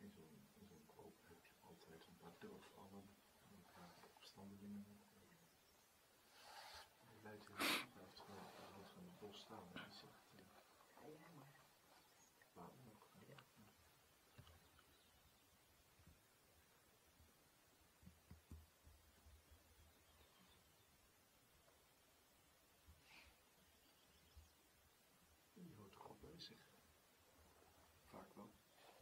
in zo'n groep heb je altijd een paar terugvallen, een paar opstandelingen. Die leidt heel goed, blijft gewoon van het bos staan en die zegt, waarom ook? Je hoort toch al bezig. Vaak wel.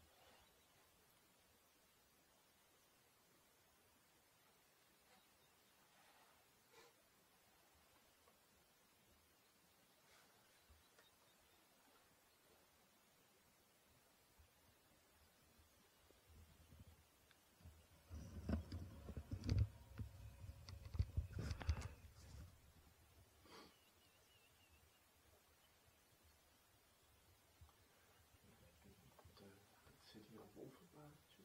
Het zit hier op wolvenpaardje.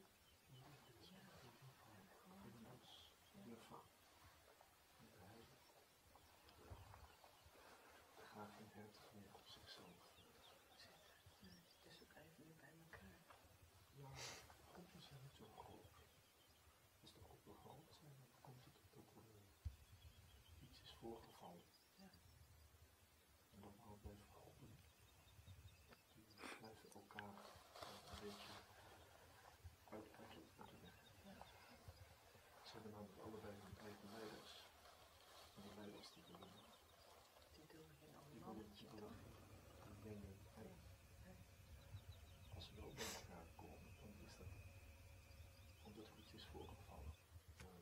Graag geen hertog meer op zichzelf Dus we blijven nu bij elkaar. Ja, groepen zijn niet zo groot. Als de groepen groot zijn, dan komt het dat er iets is voorgevallen. Ja. En dan blijven groepen. Die blijven elkaar een beetje uit de weg. Ja. Ze hebben namelijk allebei hun eigen leiders. En die leiders die willen Die doen geen mannetje toch? mengen. Als ze wel bij elkaar komen, dan is dat omdat er iets is voorgevallen.